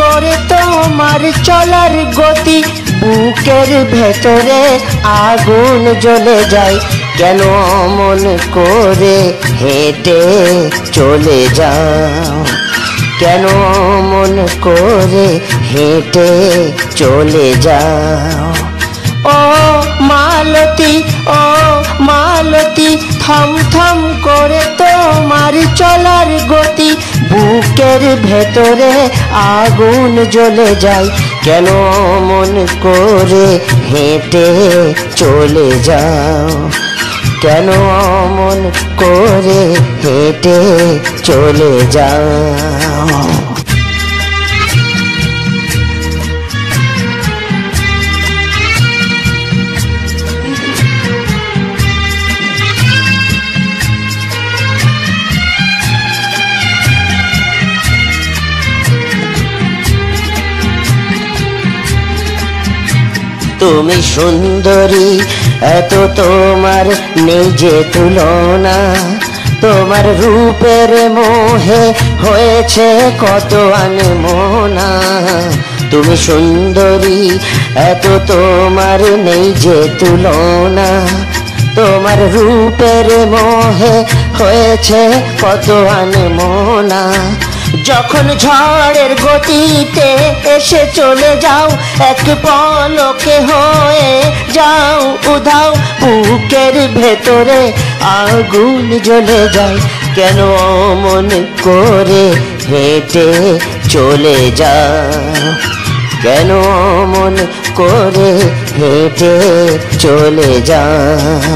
করে তোমার চলার গতি, বুকের ভেতরে আগুন জ্বলে যায়। কেন অমন করে হেঁটে চলে যাও, কেন অমন করে হেঁটে চলে যাও। ও মালতী, ও মালতী, থাম থাম করে তোমার চলার গতি, বুকের ভেতরে আগুন জ্বলে যায়। কেন মন করে হেঁটে চলে যাও, কেন মন করে হেঁটে চলে যাও। তুমি সুন্দরী, এত তোমার নেই যে তুলনা, তোমার রূপের মোহে হয়েছে কত আনমনা। তুমি সুন্দরী, এত তোমার নেই যে তুলনা, তোমার রূপের মোহে হয়েছে কত আনমনা। যখন ঝড়ের গতিতে এসে চলে যাও, এক পলকে হয়ে যাও উধাও, বুকের ভেতরে আগুন জ্বলে যায়। কেন মন করে হেঁটে চলে যাও, কেন মন করে হেঁটে চলে যাও।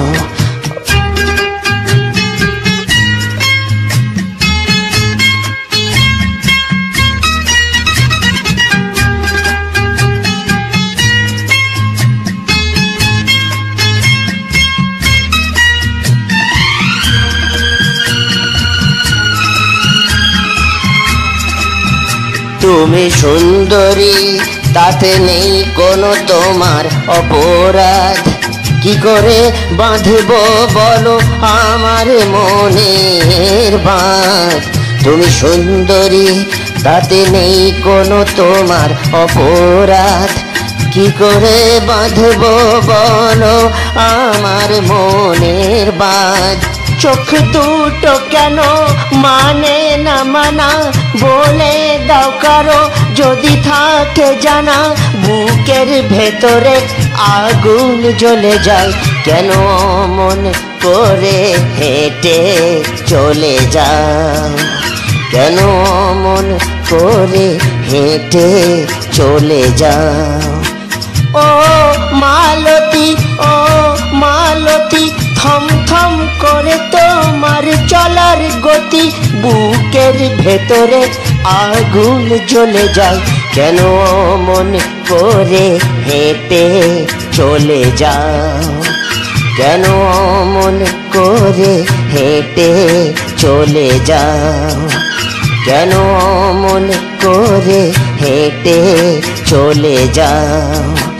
তুমি সুন্দরী, তাতে নেই কোনো তোমার অপরাধ, কি করে বাঁধব বলো আমার মনের বাঁধ। তুমি সুন্দরী, তাতে নেই কোনো তোমার অপরাধ, কি করে বাঁধব বলো আমার মনের বাঁধ। চোখ দুটো কেন মানে না মানা, বলে দাও কারো যদি থাকে জানা, বুকের ভেতরে আগুন জ্বলে যায়। কেন মন করে হেঁটে চলে যাও, কেন মন করে হেঁটে চলে যাও। ও মালতী, ও মালতী, থম থম করে তোমার চলার গতি, বুকের ভেতরে আগুন জ্বলে যায়। কেন মন করে হেঁটে চলে যাও, কেন মন করে হেঁটে চলে যাও, কেন মন করে হেঁটে চলে যাও।